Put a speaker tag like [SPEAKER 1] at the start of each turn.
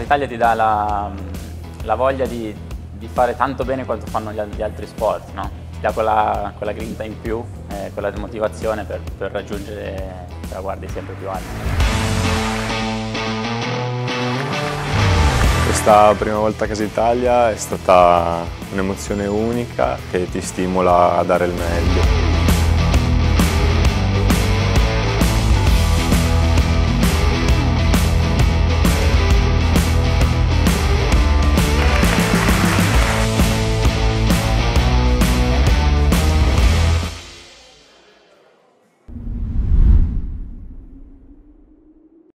[SPEAKER 1] Italia ti dà la voglia di fare tanto bene quanto fanno gli altri sport, no? Ti dà quella grinta in più, quella motivazione per raggiungere traguardi sempre più alti.
[SPEAKER 2] Questa prima volta a Casa Italia è stata un'emozione unica che ti stimola a dare il meglio.